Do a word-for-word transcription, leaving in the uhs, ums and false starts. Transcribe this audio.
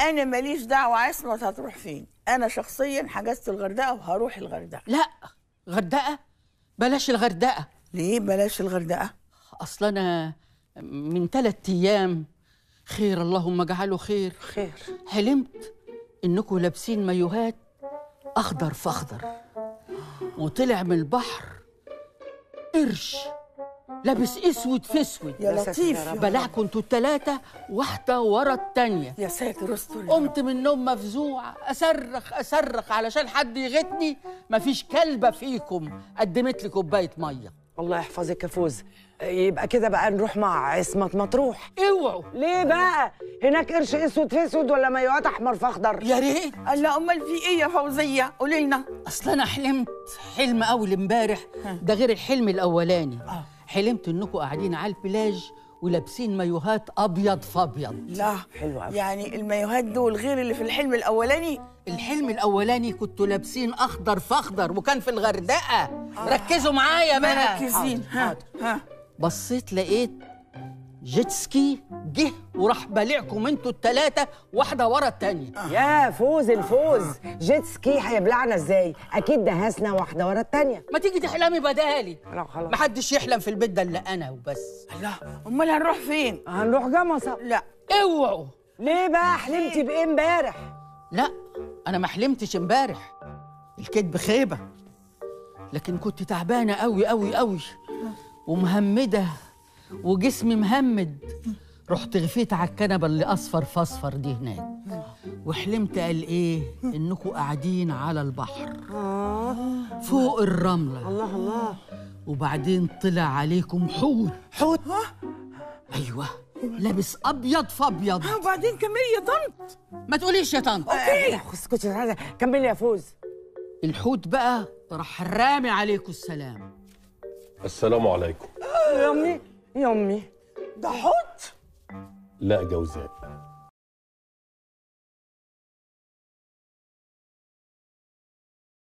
انا ماليش دعوه عصمت هتروح فين. انا شخصيا حجزت الغردقه وهروح الغردقه. لا غردقه، بلاش الغردقه. ليه بلاش الغردقه؟ اصل انا من ثلاث ايام، خير اللهم اجعله خير خير، حلمت انكم لابسين مايوهات اخضر فاخضر، وطلع من البحر قرش لابس اسود في اسود. يا لطيف، بلعكم انتوا التلاته واحده ورا التانيه. يا ساتر استر. قمت من النوم مفزوعه، اصرخ اصرخ علشان حد يغتني، مفيش كلبه فيكم قدمت لي كوبايه ميه. الله يحفظك يا فوز. يبقى كده بقى نروح مع عصمت مطروح. اوعوا. ليه بقى؟ هناك قرش اسود في اسود ولا مايوهات احمر في اخضر؟ يا ريت. الله، امال في ايه يا فوزيه؟ قولي لنا. اصل انا حلمت حلم اول امبارح، ده غير الحلم الاولاني. آه. حلمت انكم قاعدين على البلاج ولابسين مايوهات ابيض فابيض. لا حلو قوي. يعني المايوهات دول غير اللي في الحلم الاولاني؟ الحلم الاولاني كنتوا لابسين اخضر فاخضر وكان في الغردقه. آه. ركزوا معايا بقى. مركزين. ها ها. بصيت لقيت جيت سكي جه وراح بالعكم انتوا التلاته واحده ورا التانيه. آه. يا فوز الفوز، جيت سكي هيبلعنا ازاي؟ اكيد دهسنا واحده ورا التانيه. ما تيجي تحلمي بدالي. لا خلاص، محدش يحلم في البيت ده الا انا وبس. لا امال هنروح فين؟ هنروح جمصه. لا اوعوا. ليه بقى؟ حلمتي بايه امبارح؟ لا انا ما حلمتش امبارح، الكدب خيبه، لكن كنت تعبانه قوي قوي قوي ومهمده وجسمي مهمد. رحت غفيت على الكنبه اللي اصفر فاصفر دي هناك، وحلمت قال ايه انكم قاعدين على البحر فوق الرمله. الله الله. وبعدين طلع عليكم حوت. حوت؟ ايوه، لابس ابيض فابيض. وبعدين كملي يا طنط. ما تقوليش يا طنط. اوكي اسكتي، كملي يا فوز. الحوت بقى راح رامي عليكم السلام. السلام عليكم. يا امي يا امي، ده حوت؟ لا جوزاء.